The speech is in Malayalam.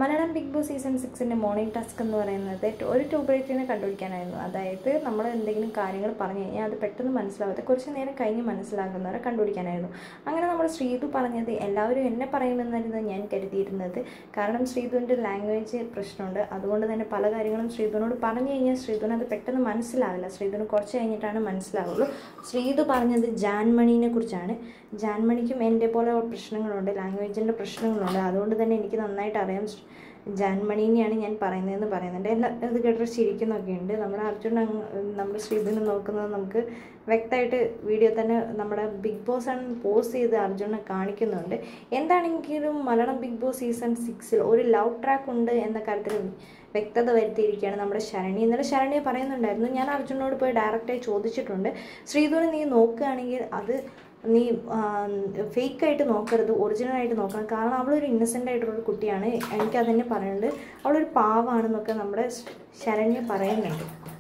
Malayalam Bigg Boss season 6 morning task എന്ന് പറയുന്നത് ഒരു ട്യൂബറേറ്റിനെ കണ്ടുപിടിക്കാനായിരുന്നു. അതായത് നമ്മൾ എന്തെങ്കിലും കാര്യങ്ങൾ പറഞ്ഞു കഴിഞ്ഞാൽ അത് പെട്ടെന്ന് മനസ്സിലാവാതെ കുറച്ച് നേരം കഴിഞ്ഞ് മനസ്സിലാകുന്നവരെ കണ്ടുപിടിക്കാനായിരുന്നു. അങ്ങനെ നമ്മൾ ശ്രീതു പറഞ്ഞത് എല്ലാവരും എന്നെ പറയുമെന്നായിരുന്നു ഞാൻ കരുതിയിരുന്നത്. കാരണം ശ്രീതുവിൻ്റെ ലാംഗ്വേജ് പ്രശ്നമുണ്ട്. അതുകൊണ്ട് തന്നെ പല കാര്യങ്ങളും ശ്രീതുവിനോട് പറഞ്ഞു കഴിഞ്ഞാൽ ശ്രീതുവിന് അത് പെട്ടെന്ന് മനസ്സിലാവില്ല. ശ്രീതുവിന് കുറച്ച് കഴിഞ്ഞിട്ടാണ് മനസ്സിലാവുള്ളൂ. ശ്രീതു പറഞ്ഞത് ജാൻമണീനെ കുറിച്ചാണ്. ജാൻമണിക്കും എൻ്റെ പോലെ പ്രശ്നങ്ങളുണ്ട്, ലാംഗ്വേജിൻ്റെ പ്രശ്നങ്ങളുണ്ട്. അതുകൊണ്ട് തന്നെ എനിക്ക് നന്നായിട്ട് അറിയാം ജാൻമണീനെയാണ് ഞാൻ പറയുന്നതെന്ന് പറയുന്നുണ്ട്. എല്ലാം ഇത് കേട്ടിട്ട് ചിരിക്കുന്നൊക്കെ ഉണ്ട്. നമ്മുടെ അർജുൻ നമ്മുടെ ശ്രീധുവിനെ നോക്കുന്നത് നമുക്ക് വ്യക്തമായിട്ട് വീഡിയോ തന്നെ നമ്മുടെ ബിഗ് ബോസ് ആണ് പോസ്റ്റ് ചെയ്ത് അർജുനെ കാണിക്കുന്നുണ്ട്. എന്താണെങ്കിലും മലയാളം ബിഗ് ബോസ് സീസൺ 6 ഒരു ലവ് ട്രാക്ക് ഉണ്ട് എന്ന കാര്യത്തിൽ വ്യക്തത വരുത്തിയിരിക്കുകയാണ് നമ്മുടെ ശരണി. ഇന്നലെ ശരണിയെ പറയുന്നുണ്ടായിരുന്നു, ഞാൻ അർജുനോട് പോയി ഡയറക്റ്റായി ചോദിച്ചിട്ടുണ്ട്, ശ്രീധുവിനെ നീ നോക്കുകയാണെങ്കിൽ അത് നീ ഫേക്കായിട്ട് നോക്കരുത്, ഒറിജിനലായിട്ട് നോക്കണം. കാരണം അവളൊരു ഇന്നസെൻ്റ് ആയിട്ടുള്ളൊരു കുട്ടിയാണ്, എനിക്കതന്നെ പറയുന്നുണ്ട്. അവളൊരു പാവമാണെന്നൊക്കെ നമ്മുടെ ശരണ്യ പറയുന്നുണ്ട്.